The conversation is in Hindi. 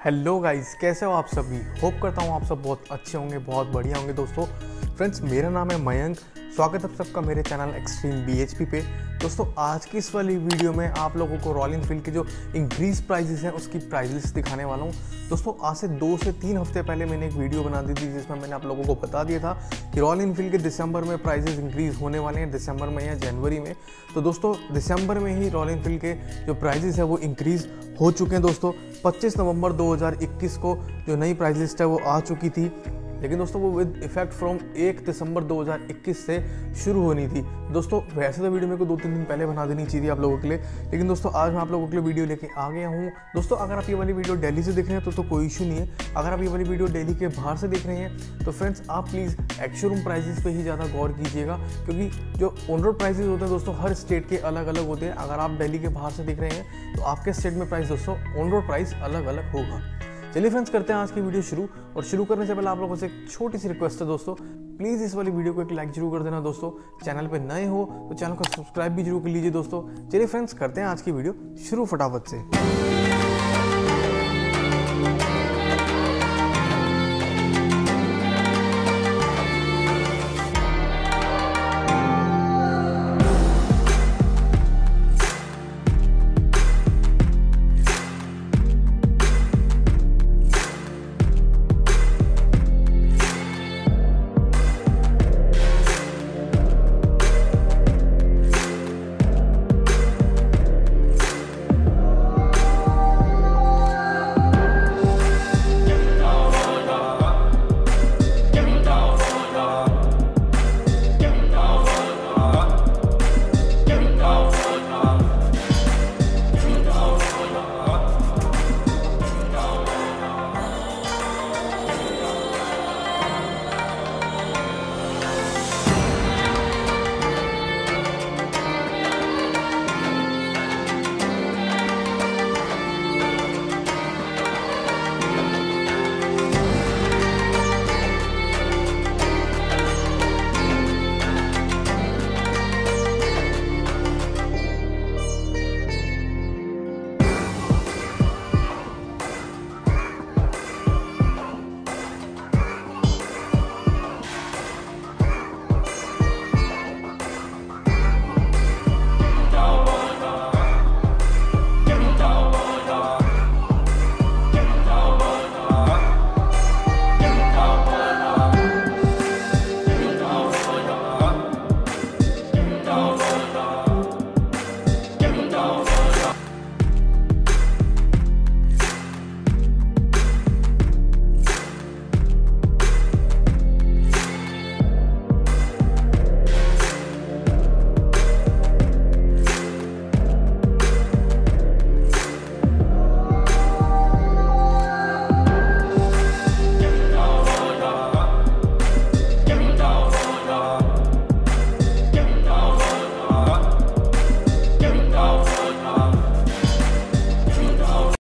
हेलो गाइस, कैसे हो आप सभी। होप करता हूँ आप सब बहुत अच्छे होंगे, बहुत बढ़िया होंगे। दोस्तों फ्रेंड्स, मेरा नाम है मयंक। स्वागत है आप सबका मेरे चैनल एक्सट्रीम बीएचपी पे। दोस्तों आज की इस वाली वीडियो में आप लोगों को रॉयल एनफील्ड के जो इंक्रीज प्राइजेस हैं उसकी प्राइस लिस्ट दिखाने वाला हूँ। दोस्तों आज से 2 से 3 हफ्ते पहले मैंने एक वीडियो बना दी थी जिसमें मैंने आप लोगों को बता दिया था कि रॉयल एनफील्ड के दिसंबर में प्राइजेस इंक्रीज होने वाले हैं, दिसंबर में या जनवरी में। तो दोस्तों दिसंबर में ही रॉयल एनफील्ड के जो प्राइजेस है वो इंक्रीज हो चुके हैं। दोस्तों 25 नवंबर 2021 को जो नई प्राइस लिस्ट है वो आ चुकी थी, लेकिन दोस्तों वो विद इफेक्ट फ्रॉम 1 दिसंबर 2021 से शुरू होनी थी। दोस्तों वैसे तो वीडियो मेरे को 2-3 दिन पहले बना देनी चाहिए आप लोगों के लिए, लेकिन दोस्तों आज मैं आप लोगों के लिए वीडियो लेके आ गया हूँ। दोस्तों अगर आप ये वाली वीडियो दिल्ली से देख रहे हैं तो कोई इशू नहीं है। अगर आप ये वाली वीडियो दिल्ली के बाहर से देख रहे हैं तो फ्रेंड्स आप प्लीज़ एक्स-शोरूम प्राइजेस पे ही ज़्यादा गौर कीजिएगा, क्योंकि जो ऑन रोड प्राइजेस होते हैं दोस्तों हर स्टेट के अलग अलग होते हैं। अगर आप दिल्ली के बाहर से देख रहे हैं तो आपके स्टेट में प्राइस दोस्तों ऑन रोड प्राइस अलग अलग होगा। चलिए फ्रेंड्स करते हैं आज की वीडियो शुरू। और शुरू करने से पहले आप लोगों से एक छोटी सी रिक्वेस्ट है दोस्तों, प्लीज़ इस वाली वीडियो को एक लाइक जरूर कर देना दोस्तों। चैनल पे नए हो तो चैनल को सब्सक्राइब भी जरूर कर लीजिए दोस्तों। चलिए फ्रेंड्स करते हैं आज की वीडियो शुरू फटाफट से।